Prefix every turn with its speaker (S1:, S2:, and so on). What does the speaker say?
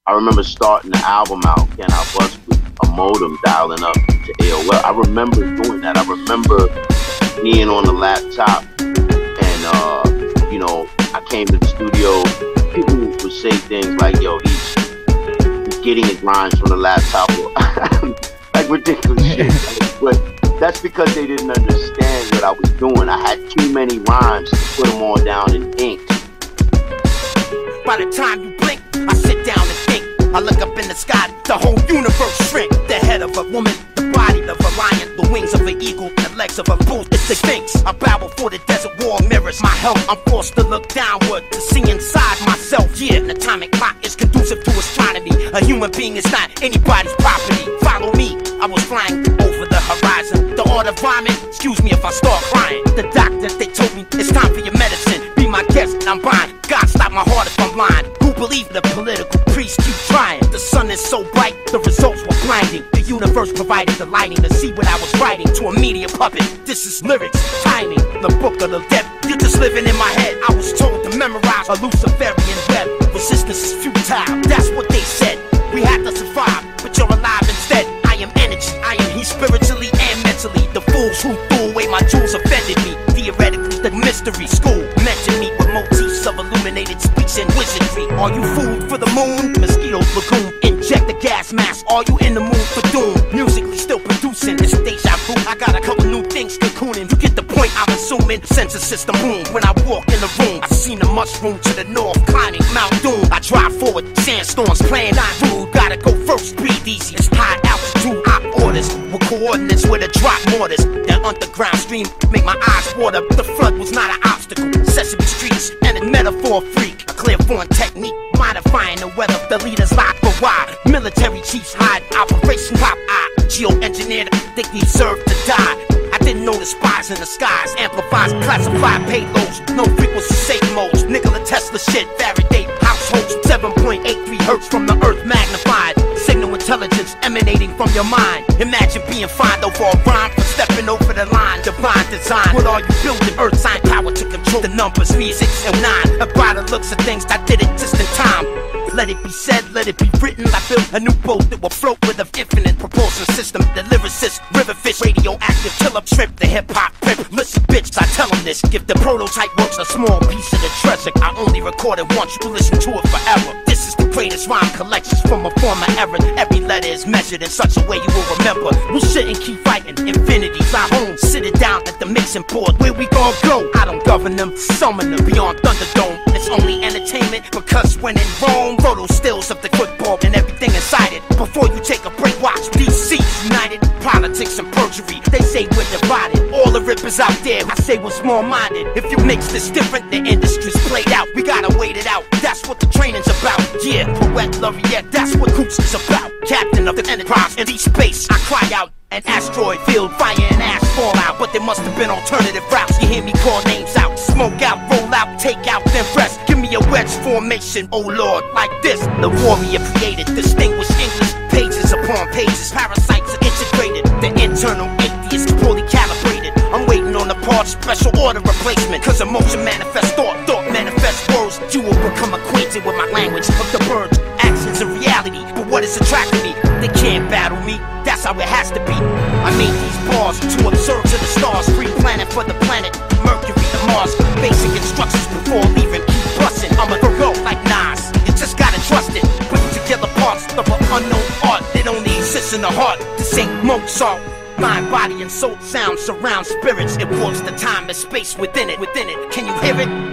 S1: I remember starting the album out, Can I Bust, with a modem dialing up to AOL. I remember doing that. I remember being on the laptop and, you know, I came to the studio. People would say things like, yo, he's getting his rhymes from the laptop. Like ridiculous shit. But that's because they didn't understand what I was doing. I had too many rhymes to put them all down in ink.
S2: By the time you blink, I sit down and think. I look up in the sky, the whole universe shrink. The head of a woman, the body of a lion, the wings of an eagle, the legs of a bull. It's the Sphinx. I bow before the desert wall mirrors my health. I'm forced to look downward to see inside myself. Yeah, an atomic clock is conducive to astronomy. A human being is not anybody's property. Follow me. I was flying over the horizon. The order vomit. Excuse me if I start crying. The doctor, they told me it's time for your medicine. Be my guest, I'm buying. God stop my heart if I'm blind. Who believe the political priests keep trying? The sun is so bright, the results were blinding. The universe provided the lighting to see what I was writing to a media puppet. This is lyrics, timing, the book of the dead. You're just living in my head. I was told to memorize a Luciferian web. Resistance is futile, that's what they said. We had to survive, but you're alive instead. I am energy, I am he spiritually and mentally. The fools who threw away my jewels offended me. Theoretically, the mystery school mentioned me with motifs of illuminated speech and wizardry. Are you food for the moon? Mosquito lagoon. Inject the gas mask. Are you in the mood for doom? Musically still producing. It's deja vu. I got a couple new things cocooning. You get the point, I'm assuming. Sensor system boom. When I walk in the room, I've seen a mushroom to the north, climbing Mount Doom. I drive forward, sandstorms playing not rude. Gotta go first, breathe easy. It's high altitude. Op orders with coordinates with a drop mortars. That underground stream make my eyes water. The flood was not an obstacle. Sesame Streets and a metaphor freak. A clairvoyant technique, modifying the weather. The leaders lock for why. Military chiefs hide. Operation Pop Eye. Geo-engineered, they deserve to die. I didn't know the spies in the skies. Amplifies, classified payloads. No frequency safe modes. Nikola Tesla shit. Faraday households. 7.83 hertz from the earth magnified. Signal intelligence emanating from your mind. Imagine being fined over a rhyme for stepping over the line. Divine design. What are you building? Earth sign power to control the numbers. 3, 6, and 9. About the looks of things that didn't exist in time. Let it be said, let it be written. I built a new boat that will float with an infinite propulsion system. The lyricist, river fish, radioactive, killer trip, the hip-hop pimp. Listen, bitch, I tell him this. If the prototype works, a small piece of the treasure. I only record it once, you listen to it forever. This is the greatest rhyme collections from a former era. Every letter is measured in such a way you will remember. We shouldn't keep fighting infinities. I home, sit it down at the mixing board. Where we gon' go? I don't govern them, summon them beyond Thunderdome. It's only entertainment because when in Rome, photo stills of the football and everything inside it. Before you take a break, watch DC United. Politics and perjury, they say we're divided. All the rippers out there, I say we're small-minded. If you mix this different, the industry's played out. We gotta wait it out, that's what the training's about. Yeah, poet laureate, that's what Coutts is about. Captain of the Enterprise in deep space, I cry out. An asteroid field, fire and ash fall out. But there must have been alternative routes. You hear me call names out. Smoke out, roll out, take out, then rest. Give me a wedge formation, oh Lord, like this. The warrior created, distinguished English. Pages upon pages, parasites are integrated. The internal atheist poorly calibrated. I'm waiting on the part, special order replacement. Cause emotion manifests thought, thought manifests words. You will become acquainted with my language of the birds. Actions are reality, but what is attracting me? They can't battle me, that's how it has to be. I made these bars to observe to the stars. Free planet for the planet, Mercury to Mars. Basic instructions before leaving, keep busting. I'ma go like Nas, you just gotta trust it. Putting together parts of an unknown art that only exists in the heart. This ain't Mozart. Mind, body, and soul sound surround spirits. It walks the time and space within it. Can you hear it?